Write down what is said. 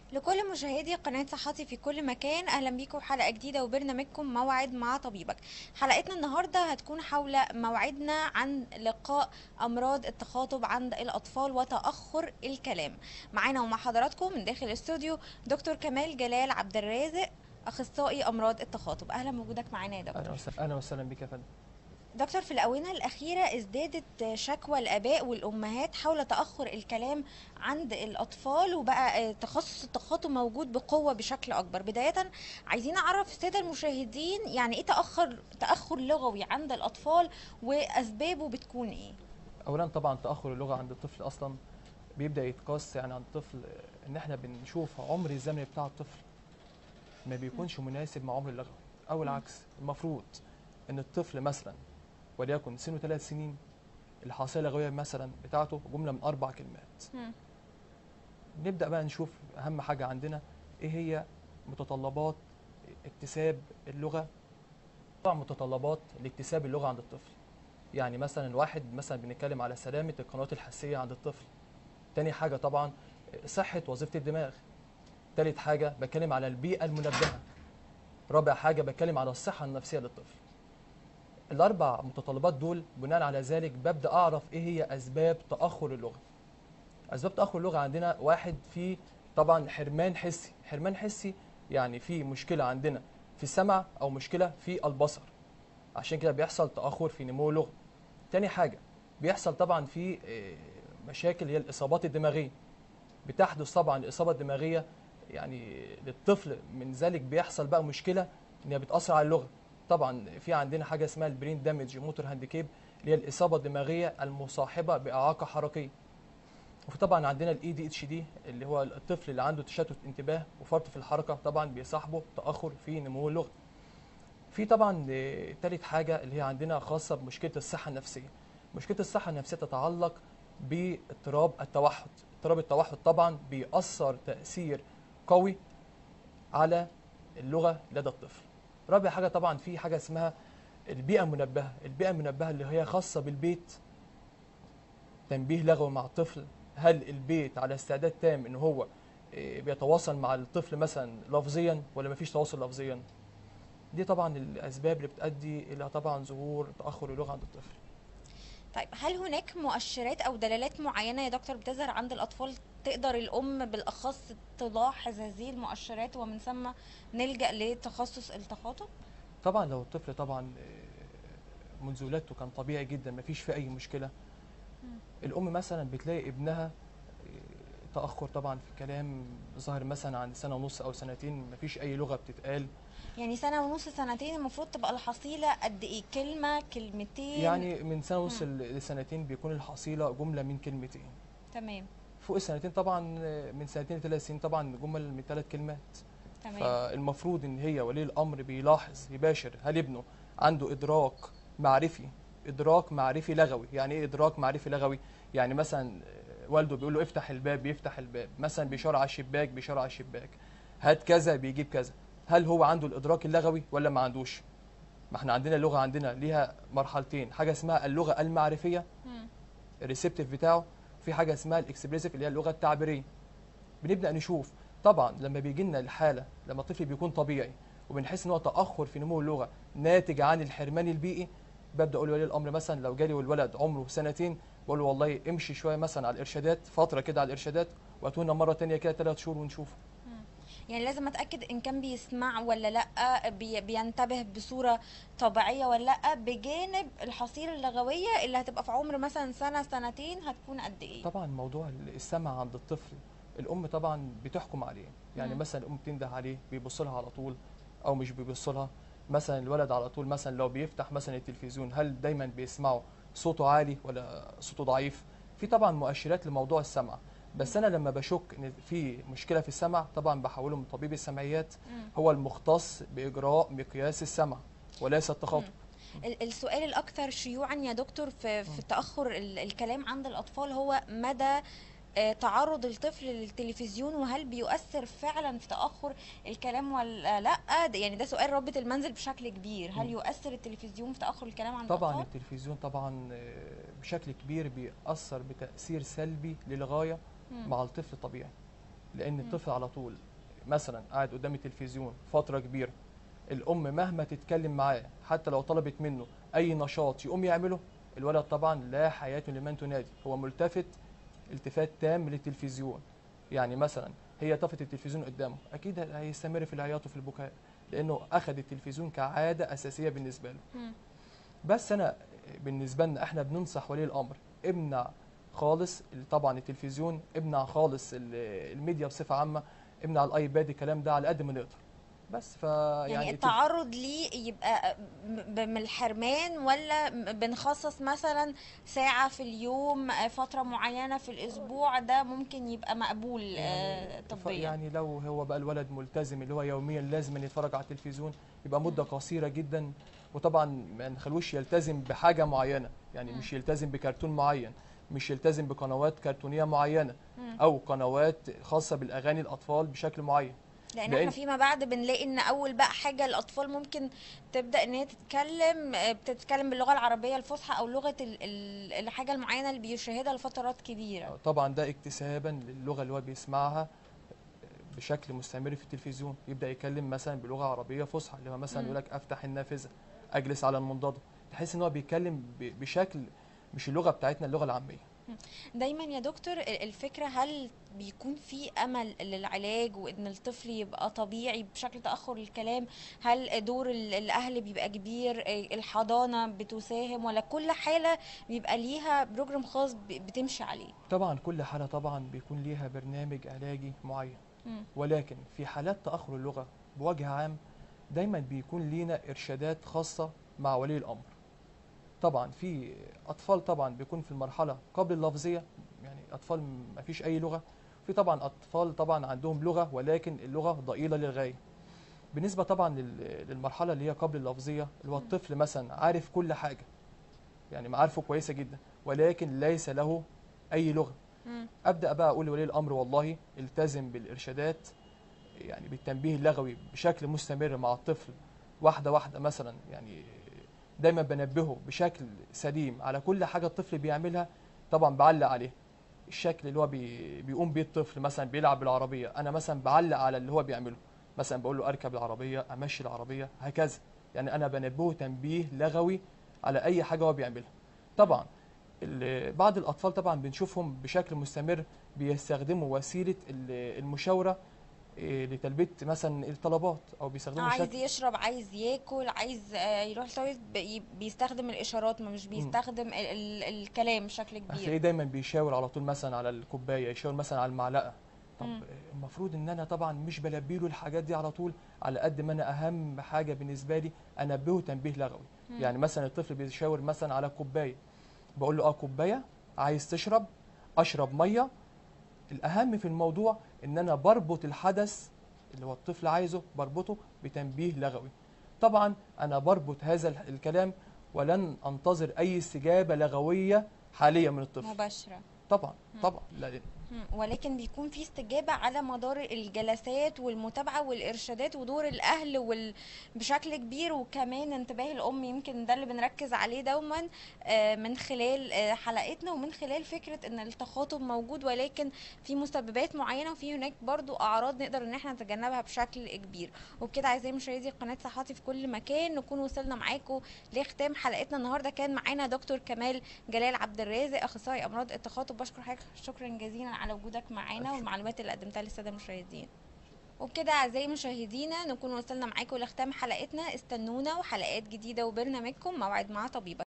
لكل مشاهدي قناة صحتي في كل مكان، أهلا بيكم حلقة جديدة وبرنامجكم موعد مع طبيبك. حلقتنا النهاردة هتكون حول موعدنا عن لقاء أمراض التخاطب عند الأطفال وتأخر الكلام. معانا ومع حضراتكم من داخل الاستوديو دكتور كمال جلال عبد الرازق، أخصائي أمراض التخاطب. أهلا بوجودك معانا يا اهلا دكتور. وسهلا، اهلا وسهلا بك يا فندم. دكتور، في الآونة الأخيرة ازدادت شكوى الآباء والأمهات حول تأخر الكلام عند الأطفال، وبقى تخصص التخاطب موجود بقوة بشكل أكبر. بداية عايزين أعرف السادة المشاهدين يعني إيه تأخر لغوي عند الأطفال، وأسبابه بتكون إيه؟ اولا طبعا تاخر اللغه عند الطفل اصلا بيبدا يتقاس يعني عند الطفل، ان احنا بنشوف عمر الزمني بتاع الطفل ما مم. بيكونش مناسب مع عمر اللغوي، او مم. العكس. المفروض ان الطفل مثلا وليكن سنه 3 سنين، الحاصله اللغويه مثلا بتاعته جمله من 4 كلمات. مم. نبدا بقى نشوف اهم حاجه عندنا ايه هي متطلبات اكتساب اللغه. طبعا متطلبات لاكتساب اللغه عند الطفل، يعني مثلا واحد مثلا بنتكلم على سلامه القنوات الحسيه عند الطفل. تاني حاجة طبعا صحة وظيفة الدماغ. تالت حاجة بتكلم على البيئة المنبهة. رابع حاجة بتكلم على الصحة النفسية للطفل. الأربع متطلبات دول بناء على ذلك ببدأ أعرف إيه هي أسباب تأخر اللغة. أسباب تأخر اللغة عندنا واحد، في طبعا حرمان حسي. حرمان حسي يعني في مشكلة عندنا في السمع أو مشكلة في البصر، عشان كده بيحصل تأخر في نمو اللغة. تاني حاجة بيحصل طبعا في مشاكل هي الإصابات الدماغية. بتحدث طبعا الإصابة الدماغية يعني للطفل، من ذلك بيحصل بقى مشكلة إن هي بتأثر على اللغة. طبعا في عندنا حاجة اسمها البرين دامج موتور هانديكيب، اللي هي الإصابة الدماغية المصاحبة بإعاقة حركية. وفي طبعا عندنا الاي دي اتش دي، اللي هو الطفل اللي عنده تشتت انتباه وفرط في الحركة، طبعا بيصاحبه تأخر في نمو اللغة. في طبعا تالت حاجة اللي هي عندنا خاصة بمشكلة الصحة النفسية. مشكلة الصحة النفسية تتعلق باضطراب التوحد. اضطراب التوحد طبعا بيأثر تأثير قوي على اللغة لدى الطفل. رابع حاجة طبعا في حاجة اسمها البيئة المنبهة. البيئة المنبهة اللي هي خاصة بالبيت، تنبيه لغوي مع الطفل. هل البيت على استعداد تام ان هو بيتواصل مع الطفل مثلا لفظيا ولا مفيش تواصل لفظيا؟ دي طبعا الاسباب اللي بتؤدي الى طبعا ظهور تاخر اللغه عند الطفل. طيب، هل هناك مؤشرات أو دلالات معينة يا دكتور بتظهر عند الأطفال تقدر الأم بالأخص تلاحظ هذه المؤشرات ومن ثم نلجأ لتخصص التخاطب؟ طبعا لو الطفل طبعا منذ ولادته كان طبيعي جدا مفيش فيه اي مشكله، مم. الام مثلا بتلاقي ابنها تاخر طبعا في الكلام ظاهر مثلا عند سنه ونص او سنتين، مفيش اي لغه بتتقال. يعني سنة ونص سنتين المفروض تبقى الحصيلة قد ايه؟ كلمة كلمتين؟ يعني من سنه ونص مم. لسنتين بيكون الحصيله جمله من كلمتين. تمام. فوق السنتين طبعا، من سنتين ل3 سنين طبعا جمل من 3 كلمات. تمام. فالمفروض ان هي ولي الامر بيلاحظ يباشر هل ابنه عنده ادراك معرفي. ادراك معرفي لغوي. يعني ايه ادراك معرفي لغوي؟ يعني مثلا والده بيقول له افتح الباب بيفتح الباب، مثلا بيشاور على الشباك بيشاور على الشباك، هات كذا بيجيب كذا. هل هو عنده الادراك اللغوي ولا ما عندوش؟ ما احنا عندنا اللغه عندنا ليها مرحلتين، حاجه اسمها اللغه المعرفيه مم. الريسبتيف بتاعه، في حاجه اسمها الاكسبريسيف اللي هي اللغه التعبيريه. بنبدا نشوف طبعا لما بيجي لنا الحاله لما الطفل بيكون طبيعي وبنحس ان هو تاخر في نمو اللغه ناتج عن الحرمان البيئي، ببدا اقول لولي الامر مثلا لو جالي والولد عمره سنتين، بقول له والله امشي شويه مثلا على الارشادات، فتره كده على الارشادات، واتونا مره تانية كده 3 شهور ونشوفه. مم. يعني لازم اتاكد ان كان بيسمع ولا لا، بينتبه بصوره طبيعيه ولا لا، بجانب الحصيله اللغويه اللي هتبقى في عمر مثلا سنه سنتين هتكون قد ايه؟ طبعا موضوع السمع عند الطفل الام طبعا بتحكم عليه. يعني مم. مثلا الام بتنده عليه بيبص لها على طول او مش بيبص لها. مثلا الولد على طول مثلا لو بيفتح مثلا التلفزيون هل دايما بيسمعه صوته عالي ولا صوته ضعيف. في طبعا مؤشرات لموضوع السمع. بس انا لما بشك ان في مشكله في السمع طبعا بحوله من طبيب السمعيات، مم. هو المختص باجراء مقياس السمع وليس التخاطب. مم. السؤال الأكثر شيوعا يا دكتور في مم. تأخر الكلام عند الأطفال هو مدى تعرض الطفل للتلفزيون، وهل بيؤثر فعلا في تأخر الكلام ولا لأ؟ يعني ده سؤال ربة المنزل بشكل كبير، هل مم. يؤثر التلفزيون في تأخر الكلام عند طبعا الأطفال؟ التلفزيون طبعا بشكل كبير بيأثر بتأثير سلبي للغاية مم. مع الطفل الطبيعي. لان الطفل على طول مثلا قاعد قدام التلفزيون فتره كبيره، الام مهما تتكلم معاه حتى لو طلبت منه اي نشاط يقوم يعمله، الولد طبعا لا حياه لمن تنادي، هو ملتفت التفات تام للتلفزيون. يعني مثلا هي طفت التلفزيون قدامه، اكيد هيستمر في العياط وفي البكاء، لانه اخذ التلفزيون كعاده اساسيه بالنسبه له. مم. بس انا بالنسبه لنا احنا بننصح ولي الامر امنع خالص طبعا التلفزيون، امنع خالص الميديا بصفه عامه، امنع الايباد، الكلام ده على قد ما نقدر. بس يعني فيعني التعرض ليه يبقى من الحرمان، ولا بنخصص مثلا ساعة في اليوم، فترة معينة في الأسبوع، ده ممكن يبقى مقبول طبيا؟ يعني لو هو بقى الولد ملتزم اللي هو يوميا لازم يتفرج على التلفزيون، يبقى مده قصيره جدا. وطبعا ما نخلوش يلتزم بحاجه معينه، يعني مم. مش يلتزم بكرتون معين، مش يلتزم بقنوات كرتونيه معينه، مم. او قنوات خاصه بالاغاني الاطفال بشكل معين. لان احنا لان فيما بعد بنلاقي ان اول بقى حاجه الاطفال ممكن تبدا ان هي تتكلم، بتتكلم باللغه العربيه الفصحى او لغه الحاجه المعينه اللي بيشاهدها لفترات كبيره. طبعا ده اكتسابا للغه اللي هو بيسمعها بشكل مستمر في التلفزيون، يبدا يتكلم مثلا بلغه عربيه فصحى، اللي هو مثلا مم. يقول لك افتح النافذه، اجلس على المنضده، تحس ان هو بيتكلم بشكل مش اللغه بتاعتنا، اللغه العاميه. دايما يا دكتور الفكرة، هل بيكون في أمل للعلاج وإن الطفل يبقى طبيعي بشكل تأخر الكلام؟ هل دور الأهل بيبقى كبير؟ الحضانة بتساهم، ولا كل حالة بيبقى ليها بروجرام خاص بتمشي عليه؟ طبعا كل حاله طبعا بيكون ليها برنامج علاجي معين، مم. ولكن في حالات تاخر اللغه بوجه عام دايما بيكون لينا ارشادات خاصه مع ولي الامر. طبعا في اطفال طبعا بيكون في المرحله قبل اللفظيه، يعني اطفال ما فيش اي لغه، في طبعا اطفال طبعا عندهم لغه ولكن اللغه ضئيله للغايه. بالنسبه طبعا للمرحله اللي هي قبل اللفظيه، اللي هو الطفل مثلا عارف كل حاجه، يعني معارفه كويسه جدا ولكن ليس له اي لغه، مم. ابدا بقى اقول لولي الامر والله التزم بالارشادات، يعني بالتنبيه اللغوي بشكل مستمر مع الطفل، واحده واحده مثلا، يعني دايما بنبهه بشكل سليم على كل حاجه الطفل بيعملها. طبعا بعلق عليه الشكل اللي هو بيقوم بيه الطفل، مثلا بيلعب بالعربيه، انا مثلا بعلق على اللي هو بيعمله، مثلا بقول له اركب العربيه، امشي العربيه، هكذا. يعني انا بنبهه تنبيه لغوي على اي حاجه هو بيعملها. مم. طبعا بعض الاطفال طبعا بنشوفهم بشكل مستمر بيستخدموا وسيله المشاوره لتلبيه مثلا الطلبات، او بيستخدموا عايز شكل. يشرب، عايز ياكل، عايز يروح التويليت، بيستخدم الإشارات، مش بيستخدم الكلام بشكل كبير. هتلاقيه دايما بيشاور على طول مثلا على الكوبايه، يشاور مثلا على المعلقه. طب مم. المفروض ان انا طبعا مش بلبي له الحاجات دي على طول، على قد ما انا اهم حاجه بالنسبه لي انبهه تنبيه لغوي. مم. يعني مثلا الطفل بيشاور مثلا على الكوبايه، بقول له اه كوبايه، عايز تشرب، اشرب ميه. الاهم في الموضوع ان انا بربط الحدث اللي هو الطفل عايزه، بربطه بتنبيه لغوي. طبعا انا بربط هذا الكلام ولن انتظر اي استجابه لغويه حاليه من الطفل. مباشرة. طبعا مم. طبعا لا. ولكن بيكون في استجابة على مدار الجلسات والمتابعة والإرشادات، ودور الأهل بشكل كبير، وكمان انتباه الأم، يمكن ده اللي بنركز عليه دوما من خلال حلقتنا، ومن خلال فكرة إن التخاطب موجود، ولكن في مسببات معينة، وفي هناك برضو أعراض نقدر إن احنا نتجنبها بشكل كبير. وبكده أعزائي مشاهدي قناة صحتي في كل مكان، نكون وصلنا معاكم لختام حلقتنا النهاردة. كان معانا دكتور كمال جلال عبد الرازق، أخصائي أمراض التخاطب. بشكر حضرتك شكرا جزيلا على وجودك معانا والمعلومات اللي قدمتها للساده المشاهدين. وبكده اعزائي مشاهدينا نكون وصلنا معاكم لختام حلقتنا. استنونا وحلقات جديده وبرنامجكم موعد مع طبيبك.